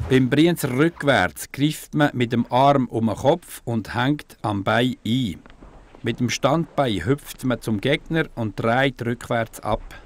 Beim Brienzer rückwärts greift man mit dem Arm um den Kopf und hängt am Bein ein. Mit dem Standbein hüpft man zum Gegner und dreht rückwärts ab.